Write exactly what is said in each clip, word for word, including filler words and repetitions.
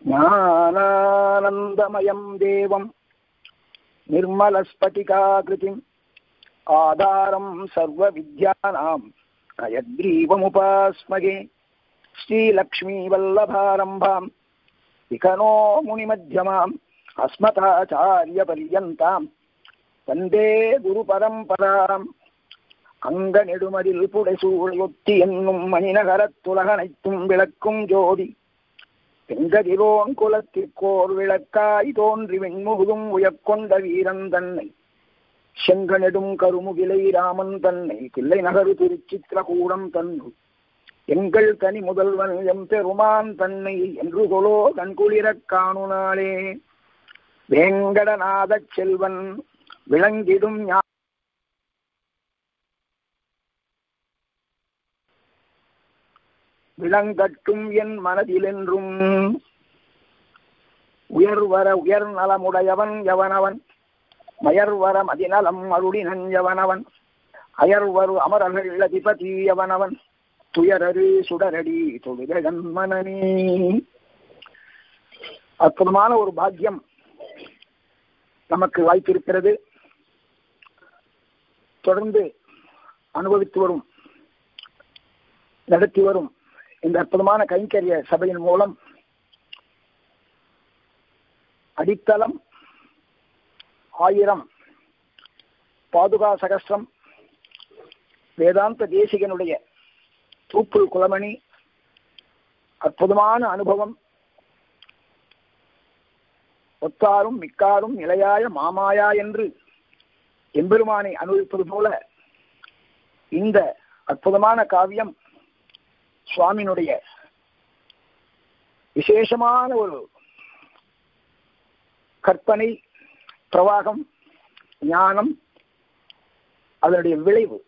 ஞானானந்தமயம் தேவம் நிர்மலஸ்பட்டிகாகிருதிம் ஆதாரம் சர்வ வித்யானாம் ஹயக்ரீவமுபாஸ்மகே ஸ்ரீலக்ஷ்மீ வல்லபாரம்பாம் விகனோ முனிமத்யமாம் அஸ்மதாச்சாரிய பர்யந்தாம் வந்தே குரு பரம்பராம். அங்க நெடுமதில் புடைசூழொத்தி என்னும் மணிநகரத்துலகனைத்தும் விளக்கும் ஜோதி பெங்கதிரோன் குலத்திற்கோர் விளக்காய் தோன்றி வெண்முகுதும் உயக்கொண்ட வீரன் தன்னை செங்க நெடும் கருமுகிலை ராமன் தன்னை கிள்ளை நகரு திருச்சித்திரகூடம் தன்னு எங்கள் தனி முதல்வன் எம் பெருமான் தன்னை என்று கொலோ கண்குளிரக் காணுனாளே. வேங்கடநாத செல்வன் விளங்கிடும் விளங்கட்டும் என் மனதிலென்றும் உயர்வர உயர் நலமுடையவன் எவனவன் மயர்வர மதிநலம் அருளினன் எவனவன் அயர்வரு அமரர்கள் அதிபதி எவனவன் துயரரு சுடரடி தொழுதன் மனனே. அற்புதமான ஒரு பாக்கியம் நமக்கு வாய்ப்பிருக்கிறது. தொடர்ந்து அனுபவித்து வரும் நடத்தி வரும் இந்த அற்புதமான கைங்கரிய சபையின் மூலம் அடித்தளம் ஆயிரம் பாதுகா சகஸ்ரம் வேதாந்த தேசிகனுடைய தூப்புள் குலமணி அற்புதமான அனுபவம் ஒத்தாரும் மிக்காரும் நிலையாய மாமாயா என்று எம்பெருமானை அனுபவிப்பது போல இந்த அற்புதமான காவியம் சுவாமியினுடைய விசேஷமான ஒரு கற்பனை பிரவாகம் ஞானம் அதனுடைய விளைவு.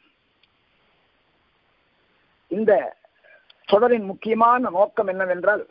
இந்த தொடரின் முக்கியமான நோக்கம் என்னவென்றால்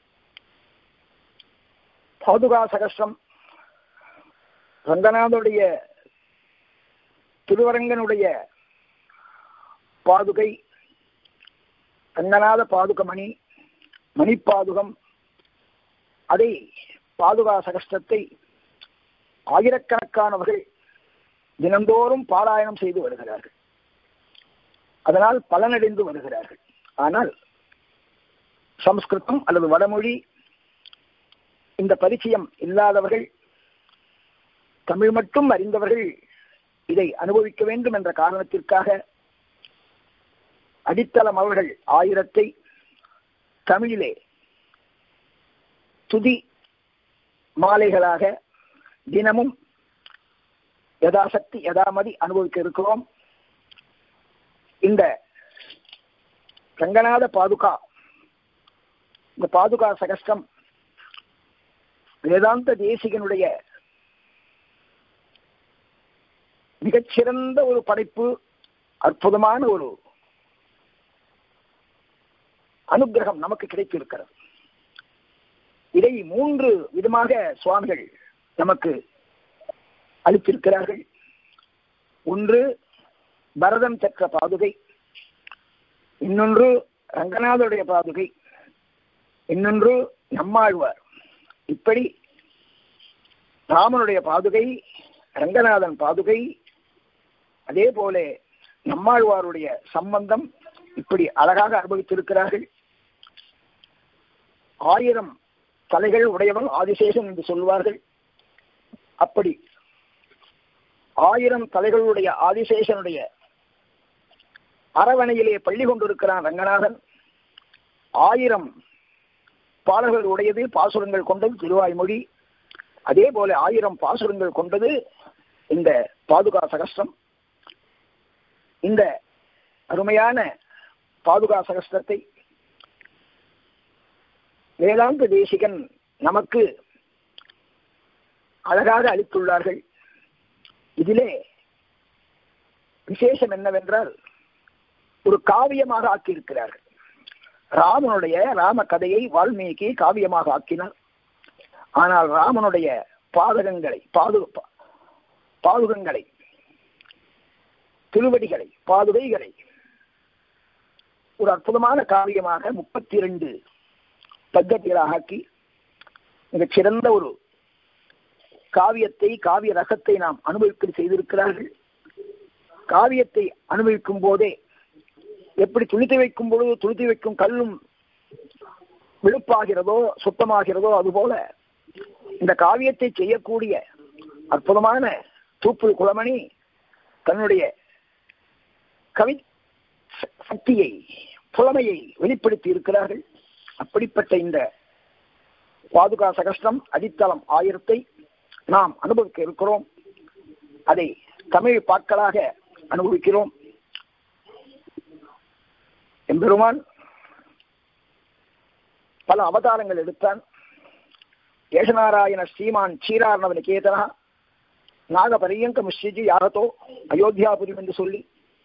பாதுகா சகஸ்ரம் ரங்கநாதனுடைய திருவரங்கனுடைய பாதுகை ரங்கநாத பாதுகமணி மணிப்பாதுகம் அதை பாதுகா சகஸ்ரத்தை ஆயிரக்கணக்கானவர்கள் தினந்தோறும் பாராயணம் செய்து வருகிறார்கள். அதனால் பலனடைந்து வருகிறார்கள். ஆனால் சம்ஸ்கிருதம் அல்லது வடமொழி இந்த பரிச்சயம் இல்லாதவர்கள் தமிழ் மட்டும் அறிந்தவர்கள் இதை அனுபவிக்க வேண்டும் என்ற காரணத்திற்காக அடித்தளம் அவர்கள் ஆயிரத்தை தமிழிலே துதி மாலைகளாக தினமும் யதாசக்தி யதாமதி அனுபவிக்க இருக்கிறோம். இந்த ரங்கநாத பாதுகா இந்த பாதுகா சகஸ்ரம் வேதாந்த தேசிகனுடைய மிகச்சிறந்த ஒரு படைப்பு, அற்புதமான ஒரு அனுகிரகம் நமக்கு கிடைத்திருக்கிறது. இதை மூன்று விதமாக சுவாமிகள் நமக்கு அளித்திருக்கிறார்கள். ஒன்று பரதம் பெற்ற பாதுகை, இன்னொன்று ரங்கநாதனுடைய பாதுகை, இன்னொன்று நம்மாழ்வார். இப்படி ராமனுடைய பாதுகை, ரங்கநாதன் பாதுகை, அதே போல நம்மாழ்வாருடைய சம்பந்தம் இப்படி அழகாக அனுபவித்திருக்கிறார்கள். ஆயிரம் தலைகள் உடையவன் ஆதிசேஷன் என்று சொல்வார்கள். அப்படி ஆயிரம் தலைகளுடைய ஆதிசேஷனுடைய அரவணையிலே பள்ளி கொண்டிருக்கிறான் ரங்கநாதன். ஆயிரம் பாடல்கள் உடையது, பாசுரங்கள் கொண்டது திருவாய்மொழி. அதே போல ஆயிரம் பாசுரங்கள் கொண்டது இந்த பாதுகா சகஸ்ரம். இந்த அருமையான பாதுகா சகஸ்ரத்தை வேதாந்த தேசிகன் நமக்கு அழகாக அளித்துள்ளார்கள். இதிலே விசேஷம் என்னவென்றால் ஒரு காவியமாக ஆக்கியிருக்கிறார்கள். ராமனுடைய ராம கதையை வால்மீகி காவியமாக ஆக்கினார். ஆனால் ராமனுடைய பாதகங்களை பாது பாதுகங்களை திருவடிகளை பாதுகைகளை ஒரு அற்புதமான காவியமாக முப்பத்தி இரண்டு பக்கத்திலாக ஆக்கி மிகச் சிறந்த ஒரு காவியத்தை, காவிய ரகத்தை நாம் அனுபவிக்க செய்திருக்கிறார்கள். காவியத்தை அனுபவிக்கும் போதே எப்படி துளித்து வைக்கும் பொழுது துளித்து வைக்கும் கல்லும் விழுப்பாகிறதோ சுத்தமாகிறதோ அதுபோல இந்த காவியத்தை செய்யக்கூடிய அற்புதமான தூப்புல் குலமணி தன்னுடைய கவி சக்தியை, புலமையை வெளிப்படுத்தி இருக்கிறார்கள். அப்படிப்பட்ட இந்த பாதுகா சகஸ்ரம் அடித்தளம் ஆயிரத்தை நாம் அனுபவிக்க இருக்கிறோம். அதை தமிழ் பாக்களாக அனுபவிக்கிறோம். எம்பெருமான் பல அவதாரங்கள் எடுத்தான். ஏஷநாராயண ஸ்ரீமான் சீரார்ணவ நிகேதனா நாகபரியங்க முஷ்யஜி யாரதோ அயோத்தியாபுரம் என்று சொல்லி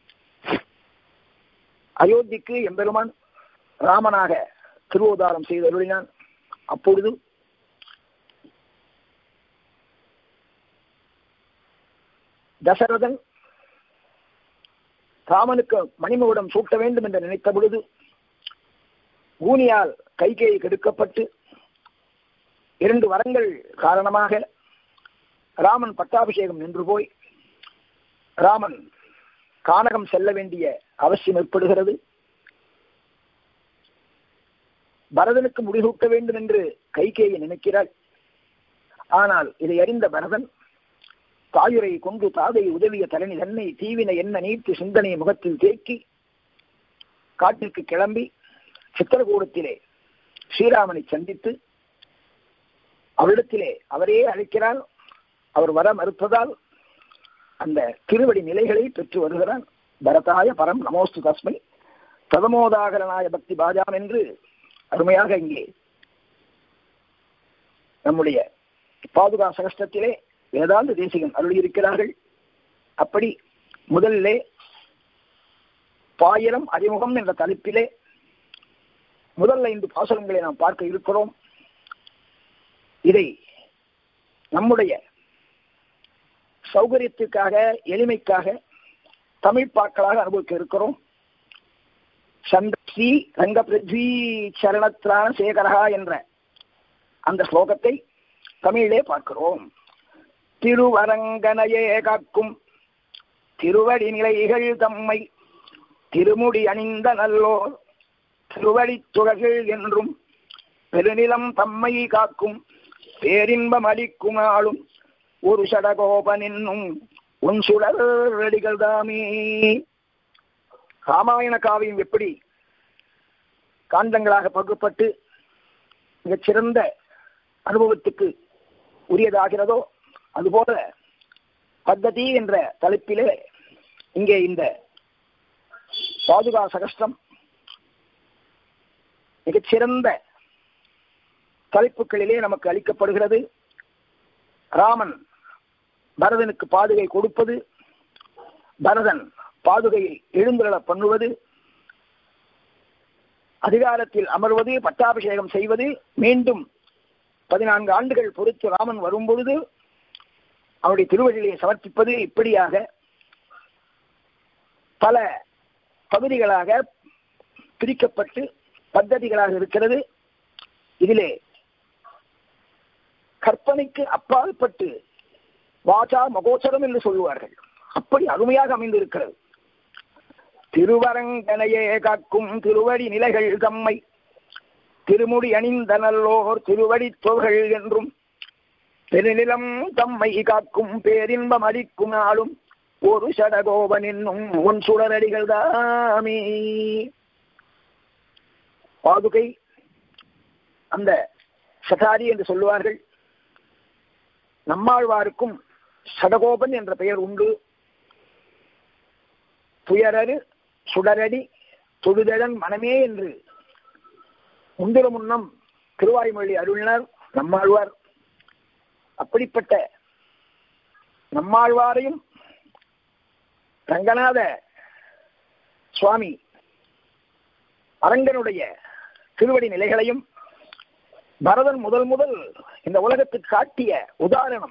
அயோத்திக்கு எம்பெருமான் ராமனாக திருவோதாரம் செய்து அருளினான். அப்பொழுது தசரதன் ராமனுக்கு மணிமகுடம் சூட்ட வேண்டும் என்று நினைத்த பொழுது ஊனியால் கைகேயி கெடுக்கப்பட்டு இரண்டு வரங்கள் காரணமாக ராமன் பட்டாபிஷேகம் நின்று போய் ராமன் கானகம் செல்ல வேண்டிய அவசியம் ஏற்படுகிறது. பரதனுக்கு முடிசூட்ட வேண்டும் என்று கைகேயி நினைக்கிறாள். ஆனால் இதை அறிந்த பரதன் தாயுரை கொண்டு தாதை உதவிய தரணி தன்னை தீவினை என்ன நீர்த்து சிந்தனை முகத்தில் தேக்கி காட்டிற்கு கிளம்பி சித்திரகூடத்திலே ஸ்ரீராமனை சந்தித்து அவரிடத்திலே அவரே அழைக்கிறான். அவர் வர மறுப்பதால் அந்த திருவடி நிலைகளை பெற்று வருகிறான். பரதாய பரம் நமோஸ்து தஸ்மை பிரதமோதாகரனாய பக்தி பாஜாம் என்று அருமையாக இங்கே நம்முடைய பாதுகா சகஸ்திரத்திலே வேதாந்த தேசிகன் அருளியிருக்கிறார்கள். அப்படி முதலிலே பாயிரம் அறிமுகம் என்ற தலைப்பிலே முதல் ஐந்து பாசுரங்களை நாம் பார்க்க இருக்கிறோம். இதை நம்முடைய சௌகரியத்திற்காக, எளிமைக்காக தமிழ் பாக்களாக அனுபவிக்க இருக்கிறோம். சந்தஸ்ரீ ரங்க பிருத்வி சரணத்ரான சேகரா என்ற அந்த ஸ்லோகத்தை தமிழிலே பார்க்கிறோம். திருவரங்கனையே காக்கும் திருவடி நிலைகள் தம்மை திருமுடி அணிந்த நல்லோர் திருவடி துகள்கள் என்றும் பெருநிலம் தம்மை காக்கும் பேரின்பம் அளிக்கும் ஆளும் ஒரு சடகோபன் என்னும் உன் சுடரடிகள் தாமே. ராமாயண காவியம் எப்படி காண்டங்களாக பகுப்பட்டு மிகச் சிறந்த அனுபவத்துக்கு உரியதாகிறதோ அதுபோல பத்ததி என்ற தலைப்பிலே இங்கே இந்த பாதுகா சகஸ்ரம் மிகச்சிறந்த தலைப்புகளிலே நமக்கு அளிக்கப்படுகிறது. ராமன் பரதனுக்கு பாதுகை கொடுப்பது, பரதன் பாதுகையை எழுந்துள்ள பண்ணுவது, அதிகாரத்தில் அமர்வது, பட்டாபிஷேகம் செய்வது, மீண்டும் பதினான்கு ஆண்டுகள் பொறுத்து ராமன் வரும் பொழுது அவருடைய திருவடியை சமர்ப்பிப்பது, இப்படியாக பல பகுதிகளாக பிரிக்கப்பட்டு பத்ததிகளாக இருக்கிறது. இதிலே கற்பனைக்கு அப்பாற்பட்டு வாசா மகோச்சரம் என்று சொல்லுவார்கள். அப்படி அருமையாக அமைந்திருக்கிறது. திருவரங்கனையே காக்கும் திருவடி நிலைகள் தம்மை திருமுடி அணிந்த நல்லோர் திருவடி தொகை என்றும் பெருநிலம் தம்மை காக்கும் பேரின்பம் அளிக்கும் நாளும் ஒரு சடகோபன் என்னும் உன் சுடரடிகள் தாமே. பாதுகை அந்த சதாரி என்று சொல்லுவார்கள். நம்மாழ்வாருக்கும் சடகோபன் என்ற பெயர் உண்டு. துயரரு சுடரடி தொழுதழன் மனமே என்று முந்திர முன்னம் திருவாய்மொழி அருளினார் நம்மாழ்வார். அப்படிப்பட்ட நம்மாழ்வாரையும் ரங்கநாத சுவாமி அரங்கனுடைய திருவடி நிலைகளையும் பரதன் முதல் முதல் இந்த உலகத்துக்கு காட்டிய உதாரணம்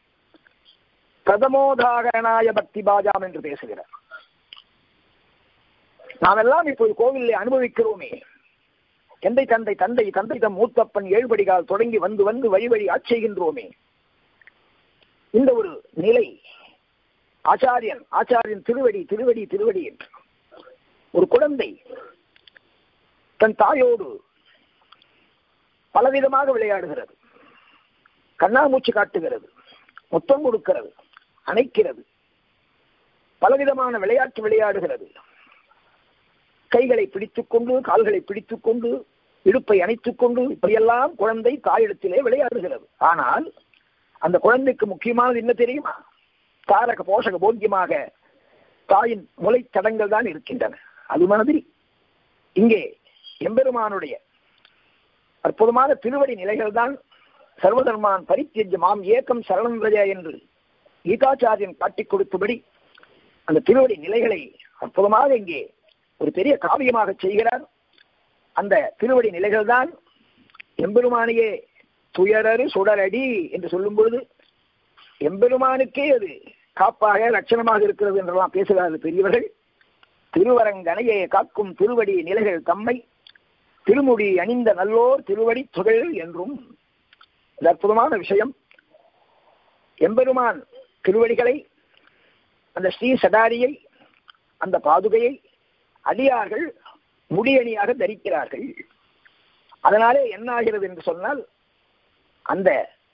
பிரதமோதாகரனாய பக்தி பாஜாம் என்று பேசுகிறார். நாம் எல்லாம் இப்போது கோவிலை அனுபவிக்கிறோமே, எந்தை தந்தை தந்தை தந்தை தம் மூத்தப்பன் ஏழ்படிகால் தொடங்கி வந்து வந்து வழி வழி ஆட்செய்கின்றோமே. இந்த ஒரு நிலை ஆச்சாரியன் ஆச்சாரியன் திருவடி திருவடி திருவடி என்று ஒரு குழந்தை தன் தாயோடு பலவிதமாக விளையாடுகிறது, கண்ணாமூச்சு காட்டுகிறது, முத்தம் கொடுக்கிறது, அணைக்கிறது, பலவிதமான விளையாட்டு விளையாடுகிறது. கைகளை பிடித்துக் கொண்டு கால்களை பிடித்துக் கொண்டு இடுப்பை அணைத்துக் கொண்டு இப்படியெல்லாம் குழந்தை தாயிடத்திலே விளையாடுகிறது. ஆனால் அந்த குழந்தைக்கு முக்கியமானது என்ன தெரியுமா? தாரக போஷக போக்கியமாக தாயின் முளை தடங்கள் தான் இருக்கின்றன. அது மாதிரி இங்கே எம்பெருமானுடைய அற்புதமான திருவடி நிலைகள் தான் சர்வதர்மான் பரித்தியஜ்ய மாம் ஏக்கம் சரணம் ரஜ என்று கீதாச்சாரியன் காட்டிக் கொடுத்தபடி அந்த திருவடி நிலைகளை அற்புதமாக இங்கே ஒரு பெரிய காவியமாக செய்கிறார். அந்த திருவடி நிலைகள் தான் எம்பெருமானையே துயரறு சுடரடி என்று சொல்லும் பொழுது எம்பெருமானுக்கே அது காப்பாக லட்சணமாக இருக்கிறது என்றெல்லாம் பேசுகிறார்கள் பெரியவர்கள். திருவரங்கனையே காக்கும் திருவடி நிலைகள் தம்மை திருமுடி அணிந்த நல்லோர் திருவடி துகள் என்றும் அற்புதமான விஷயம். எம்பெருமான் திருவடிகளை, அந்த ஸ்ரீ சடாரியை, அந்த பாதுகையை அடியார்கள் முடியணியாக தரிக்கிறார்கள். அதனாலே என்ன ஆகிறது என்று சொன்னால் அந்த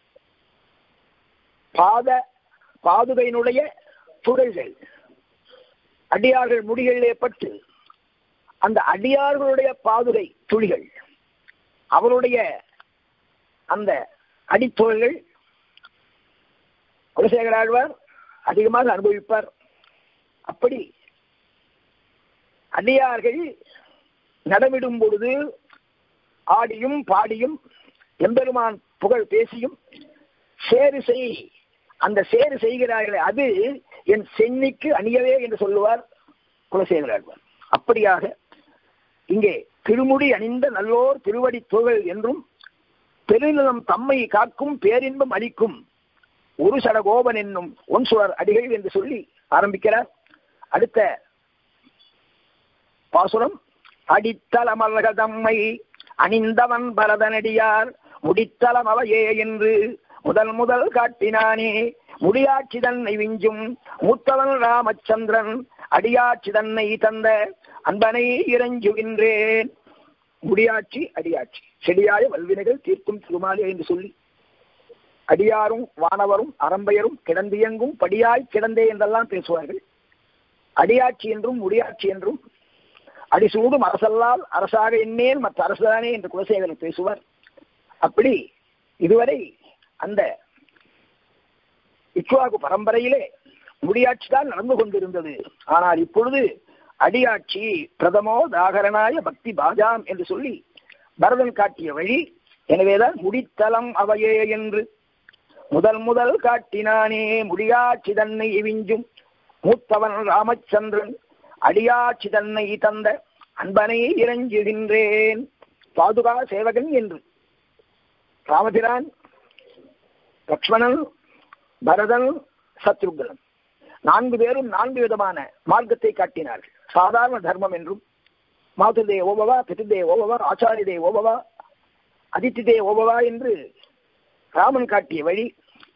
பாத பாதுகையினுடைய துகள்கள் அடியார்கள் முடிகளிலே பட்டு அந்த அடியார்களுடைய பாதுகை துளிகள் அவருடைய அந்த அடித்துகள்கள் குலசேகர ஆழ்வார் அதிகமாக அனுபவிப்பார். அப்படி அடியார்கள் நடமிடும் பொழுது ஆடியும் பாடியும் எம்பெருமான் புகழ் பேசியும் சேரு செய் அந்த சேரு செய்கிறார்களே அது என் சென்னிக்கு அணியவே என்று சொல்லுவார் குலசேகர ஆழ்வார். அப்படியாக இங்கே திருமுடி அணிந்த நல்லோர் திருவடி துகள் என்றும் பெருநிலம் தம்மை காக்கும் பேரின்பம் அளிக்கும் ஒரு சடகோபன் என்னும் ஒன் சுடர் அடிகள் என்று சொல்லி ஆரம்பிக்கிறார். அடுத்த பாசுரம் அடித்தளமல்க தம்மை அணிந்தவன் பரதனடியார் முடித்தளம் அவையே என்று முதல் முதல் காட்டினானே முடியாட்சி தன்னை விஞ்சும் மூத்தவன் ராமச்சந்திரன் அடியாட்சி தன்னை தந்த அன்பனை இறைஞ்சுகின்றேன். முடியாட்சி அடியாட்சி செடியாய வல்வினைகள் தீர்க்கும் திருமாலே என்று சொல்லி அடியாரும் வானவரும் அரம்பையரும் கிடந்தியங்கும் படியாய் கிடந்தே என்றெல்லாம் பேசுவார்கள். அடியாட்சி என்றும் முடியாட்சி என்றும் அடிசூடும் அரசல்லால் அரசாக எண்ணேன் மற்ற அரசுதானே என்று குலசேகரன் பேசுவார். அப்படி இதுவரை அந்த இக்ஷ்வாகு பரம்பரையிலே முடியாட்சி தான் நடந்து கொண்டிருந்தது. ஆனால் இப்பொழுது அடியாட்சி பிரதமோ தாகரனாய பக்தி பாஜாம் என்று சொல்லி பரதன் காட்டிய வழி. எனவேதான் முடித்தலம் அவையே என்று முதல் முதல் காட்டினானே முடியாட்சி தன்னை விஞ்சும் மூத்தவன் ராமச்சந்திரன் அடியாட்சி தன்னை தந்த அன்பனை இறைஞ்சுகின்றேன். பாதுகா சேவகன் என்று ராமபிரான், லக்ஷ்மணன், பரதன், சத்ருகன் நான்கு பேரும் நான்கு விதமான மார்க்கத்தை காட்டினார்கள். சாதாரண தர்மம் என்றும் மாதுதே ஓபவா, பிதுதே ஓபவா, ஆச்சாரிதே ஓபவா, அதித்திதே ஓபவா என்று ராமன் காட்டிய வழி.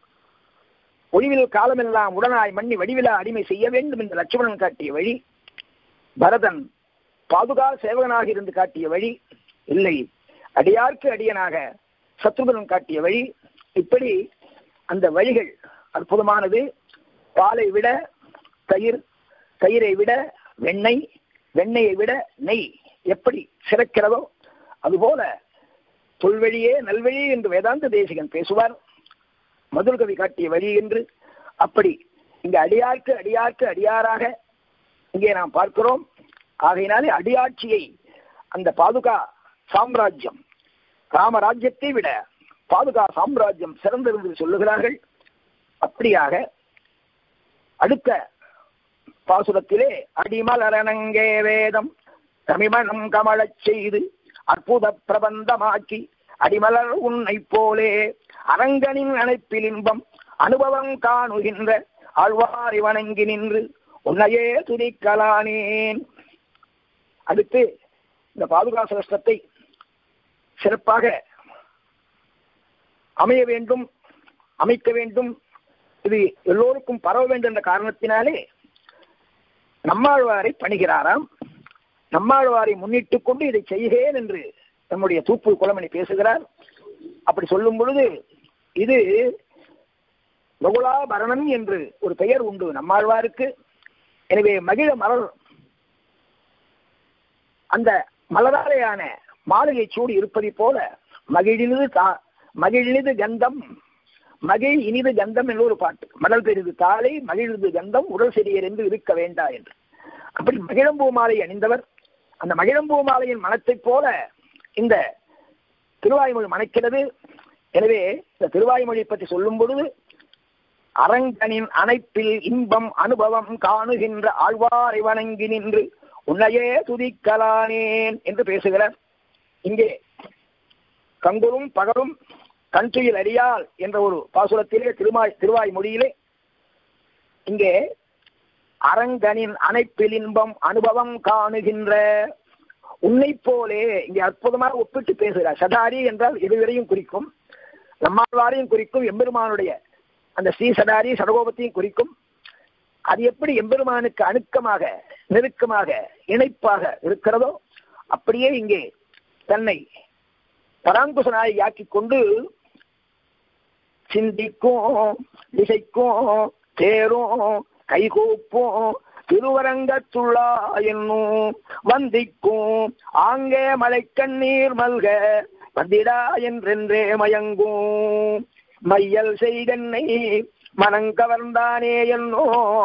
ஒளிவில் காலமெல்லாம் உடனாய் மண்ணி வடிவிலா அடிமை செய்ய வேண்டும் என்று லட்சுமணன் காட்டிய வழி. பரதன் பாதுகா சேவகனாக இருந்து காட்டிய வழி. இல்லை அடியார்க்கு அடியனாக சத்ருகன் காட்டிய வழி. இப்படி அந்த வழிகள் அற்புதமானது. பாலை விட தயிர், தயிரை விட வெண்ணெய், வெண்ணெயை விட நெய் எப்படி சிறக்கிறதோ அதுபோல தொல்வழியே நல்வழி என்று வேதாந்த தேசிகன் பேசுவார். மதுர்கவி காட்டிய வழி என்று. அப்படி இங்க அடியார்க்கு அடியார்க்கு அடியாராக இங்கே நாம் பார்க்கிறோம். ஆகையினாலே அடியாட்சியை அந்த பாதுகா சாம்ராஜ்யம் ராமராஜ்யத்தை விட பாதுகா சாம்ராஜ்யம் சிறந்திருந்து சொல்லுகிறார்கள். அப்படியாக அடுத்த பாசுரத்திலே அடிமலரணங்கே வேதம் தமிமணம் கமழச் செய்து அற்புத பிரபந்தமாக்கி அடிமலர் உன்னை போலே அரங்கனின் அணைப்பில் இன்பம் அனுபவம் காணுகின்ற ஆழ்வாரி வணங்கி நின்று உன்னையே துதிக்கலானேன். அடுத்து இந்த பாதுகா சகஸ்திரத்தை சிறப்பாக அமைய வேண்டும், அமைக்க வேண்டும், இது எல்லோருக்கும் பரவ வேண்டும் என்ற காரணத்தினாலே நம்மாழ்வாரை பணிகிறாராம். நம்மாழ்வாரை முன்னிட்டுக் கொண்டு இதை செய்கிறேன் என்று நம்முடைய தூப்பு குலமணி பேசுகிறார். அப்படி சொல்லும் பொழுது இது பகுலாபரணன் என்று ஒரு பெயர் உண்டு நம்மாழ்வாருக்கு. எனவே மகிழ மலர் அந்த மலராலையான மாலையை சூடி இருப்பதை போல மகிழினிது தா மகிழினிது கந்தம் மகிழ் இனிது கந்தம் என்று ஒரு பாட்டு. மடல் பெரிது தாளை மகிழ்ந்து கந்தம் உடல் செடியர் என்று இருக்க வேண்டா என்று. அப்படி மகிழம்பூ மாலை அணிந்தவர். அந்த மகிழம்பூ மாலையின் மனத்தை போல இந்த திருவாய்மொழி மணக்கிறது. எனவே இந்த திருவாய்மொழியை பற்றி சொல்லும் பொழுது அரங்கனின் அணைப்பில் இன்பம் அனுபவம் காணுகின்ற ஆழ்வாரை வணங்கி நின்று உன்னையே துதிக்கலானேன் என்று பேசுகிறார். இங்கே கங்குலும் பகலும் கண்துயில் அறியால் என்ற ஒரு பாசுரத்திலே திருமாய் திருவாய் மொழியிலே இங்கே அரங்கனின் அணைப்பில் இன்பம் அனுபவம் காணுகின்ற உன்னை போலே இங்கே அற்புதமாக ஒப்பிட்டு பேசுகிறார். சதாரி என்றால் இருவரையும் குறிக்கும், நம்மாழ்வாரையும் குறிக்கும், எம்பெருமானுடைய அந்த ஸ்ரீ சதாரி சடகோபத்தையும் குறிக்கும். அது எப்படி எம்பெருமானுக்கு அணுக்கமாக நெருக்கமாக இணைப்பாக இருக்கிறதோ அப்படியே இங்கே தன்னை பராங்குச நாயகி ஆக்கிக் கொண்டு சிந்திக்கும் திசைக்கும் தேரும் கைகூப்பும் திருவரங்கத்துள்ளா என்னும் வந்திக்கும் ஆங்கே மலை கண்ணீர் மல்க வந்திடா என்றென்றே மயங்கும் மையல் செய்தன்னை மனங்கவர்ந்தானே என்னோ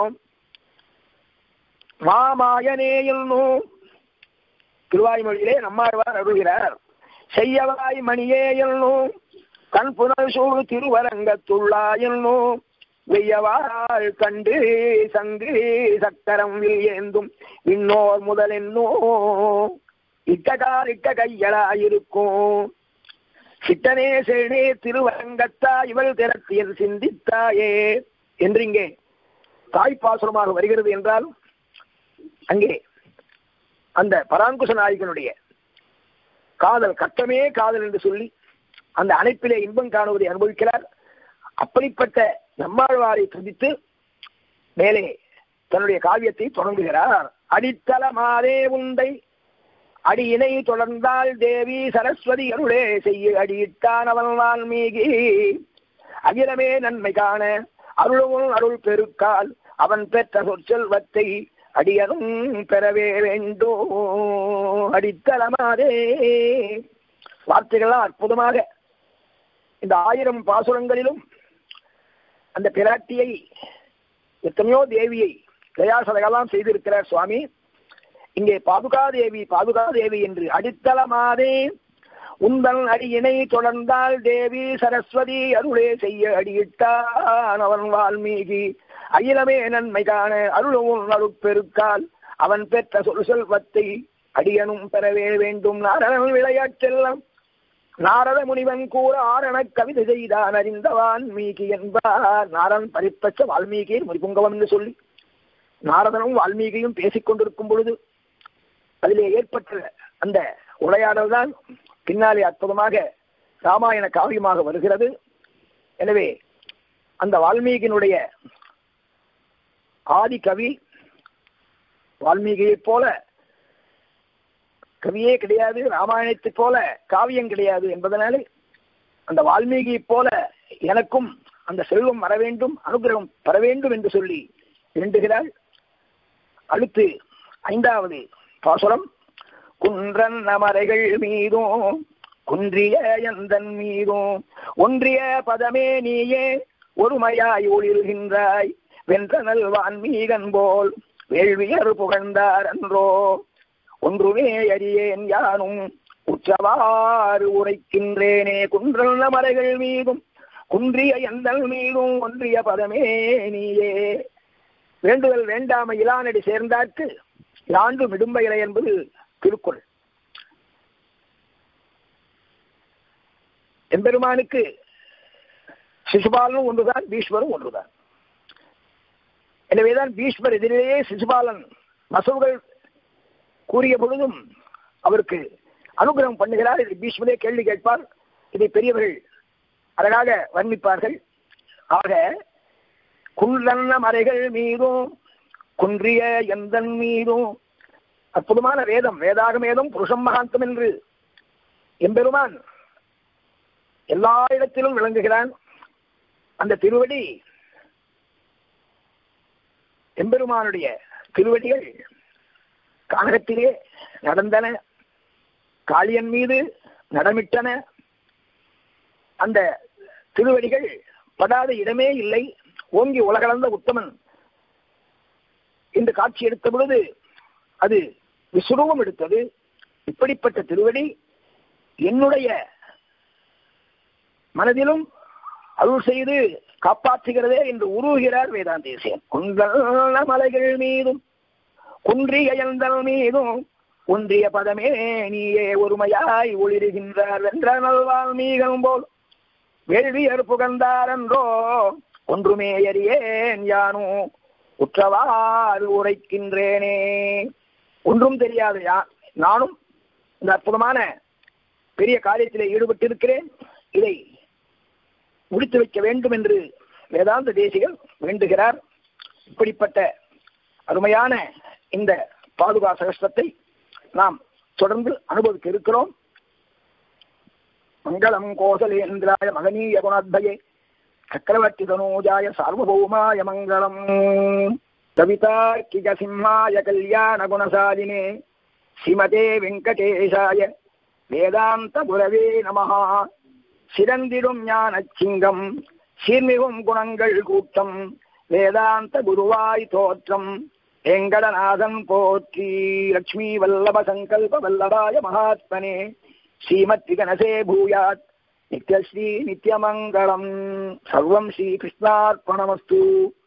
மாமாயனே என்னோ திருவாய்மொழியிலே நம்மாழ்வார் அருள்கிறார். செய்யவாய் மணியே என்னும் கண் புனல் சூழ் திருவரங்கத்துள்ளா என்னும் வெய்யவாள் கண்டு சங்கு சக்கரம் வில் ஏந்தும் இன்னோர் முதல் என்னோ இட்டகால் இட்ட கையலாயிருக்கும் சிட்டனே செழே திருவரங்கத்தா இவள் திறத்தியல் சிந்தித்தாயே என்று இங்கே தாய்ப்பாசுரமாக வருகிறது என்றால் அங்கே அந்த பராங்குச நாயகனுடைய காதல் கட்டமே காதல் என்று சொல்லி அந்த அணைப்பிலே இன்பம் காணுவதை அனுபவிக்கிறார். அப்படிப்பட்ட நம்மாழ்வாரை துதித்து மேலே தன்னுடைய காவியத்தை தொடங்குகிறார். அடித்தளமாதே உண்டை அடியினை தொடர்ந்தால் தேவி சரஸ்வதி அருளே செய்ய அடியிட்டான் அவன் வால்மீகி அகிலமே நன்மை காண அருளும் அருள் பெருக்கால் அவன் பெற்ற சொற்செல்வத்தை அடியனும் பெறவே வேண்டும். அடித்தளமாதே வார்த்தைகள்லாம் அற்புதமாக இந்த ஆயிரம் பாசுரங்களிலும் அந்த பிராட்டியை எத்தனையோ தேவியை தயாசதைகளாம் செய்திருக்கிறார் சுவாமி. இங்கே பாதுகாதேவி பாதுகாதேவி என்று அடித்தளமாதே உந்தன் அடியினை தொடர்ந்தால் தேவி சரஸ்வதி அருளே செய்ய அடியிட்டான் அவன் வால்மீகி அகிலமே நன்மை காண அருளும் அருட்பெருக்கால் அவன் பெற்ற சொல் செல்வத்தை அடியனும் பெறவே வேண்டும். நாரணன் விளையாட்டெல்லாம் நாரத முனிவன் கூற ஆரண கவிதை செய்தான் அறிந்த வால்மீகி என்பார். நாரன் பரிப்பற்ற வால்மீகியை முனிபுங்கவம் என்று சொல்லி நாரதனும் வால்மீகியும் பேசிக் கொண்டிருக்கும் பொழுது அதிலே ஏற்பட்ட அந்த உரையாடல் தான் பின்னாலே அற்புதமாக ராமாயண காவியமாக வருகிறது. எனவே அந்த வால்மீகியினுடைய ஆதி கவி வால்மீகியைப் போல கவியே கிடையாது, ராமாயணத்தை போல காவியம் கிடையாது என்பதனாலே அந்த வால்மீகியைப் போல எனக்கும் அந்த செல்வம் வர வேண்டும், அனுகிரகம் பெற வேண்டும் என்று சொல்லி வேண்டுகிறாள். அடுத்து ஐந்தாவது பாசுரம். குன்றன் நமரைகள் மீதும் குன்றிய எந்தன் மீதும் ஒன்றிய பதமே நீயே ஒருமையாய் ஒளிர்கின்றாய் வென்ற நல் வான்மீகன் போல் வேள்வியர் புகழ்ந்தார் அன்றோ ஒன்றுமே அறியேன் யானும் உற்றவாறு உரைக்கின்றேனே. குன்றல் நமரைகள் மீதும் குன்றிய எந்தன் மீதும் ஒன்றிய பதமே நீயே. வேண்டுதல் வேண்டாமை இலானடி சேர்ந்தார்க்கு யாண்டு மிடும்பையிலை என்பது திருக்குறள். எம்பெருமானுக்கு சிசுபாலனும் ஒன்றுதான், பீஷ்மரும் ஒன்றுதான். எனவேதான் பீஷ்மர் எதிரிலேயே சிசுபாலன் மசவுகள் கூறிய பொழுதும் அவருக்கு அனுகிரகம் பண்ணுகிறார். இதை பீஷ்மரே கேள்வி கேட்பார். இதை பெரியவர்கள் அழகாக வர்ணிப்பார்கள். ஆக குன்றன்ன மறைகள் மீதும் குன்றிய எந்தன் மீதும் அற்புதமான வேதம், வேதாகமேதம் புருஷம் மகாந்தம் என்று எம்பெருமான் எல்லா இடத்திலும் விளங்குகிறான். அந்த திருவடி எம்பெருமானுடைய திருவடிகள் கானகத்திலே நடந்தன, காளியன் மீது நடமிட்டன. அந்த திருவடிகள் படாத இடமே இல்லை. ஓங்கி உலகளந்த உத்தமன் இந்த காட்சி எடுத்த பொழுது அது விசுரூபம் எடுத்தது. இப்படிப்பட்ட திருவடி என்னுடைய மனதிலும் அருள் செய்து காப்பாற்றுகிறதே என்று உருகிறார் வேதாந்தேசியன். குன்றல்ல மலைகள் மீதும் குன்றிய எந்தல் மீதும் ஒன்றிய பதமே நீயே ஒருமையாய் ஒளிருகின்றார் என்ற நல்வாழ்மீகம் போல் வேள்வியர் புகழ்ந்தார் என்றோ ஒன்றுமே அறியேன் யானும் உற்றவாறு உரைக்கின்றேனே. ஒன்றும் தெரியாது நானும் இந்த அற்புதமான பெரிய காரியத்திலே ஈடுபட்டிருக்கிறேன். இதை முடித்து வைக்க வேண்டும் என்று வேதாந்த தேசிகர் வேண்டுகிறார். இப்படிப்பட்ட அருமையான இந்த பாதுகா சகஸ்ரத்தை நாம் தொடர்ந்து அனுபவிக்க இருக்கிறோம். மங்களம் கோசலேந்திராய மகனீய குணாத்பயே சக்கரவர்த்தி தனூஜாய சார்வபௌமாய மங்களம். கவிதார்க்கிக சிம்மாய கல்யாண குணசாலினே ஸ்ரீமதே வெங்கடேஷாய வேதாந்த குரவே நமஹ. சிறந்திடும் ஞான சிங்கம் சீர்மிகும் குணங்கள் கூட்டம் வேதாந்த குருவாய் தோற்றம் வெங்கடநாதன் போற்றி. லட்சுமி வல்லப சங்கல்ப வல்லபாய மகாத்மனே ஸ்ரீமத் கணசே பூயாத் நித்யஸ்ரீ நித்யமங்கலம். சர்வம் ஸ்ரீ கிருஷ்ணார்ப்பணமஸ்து.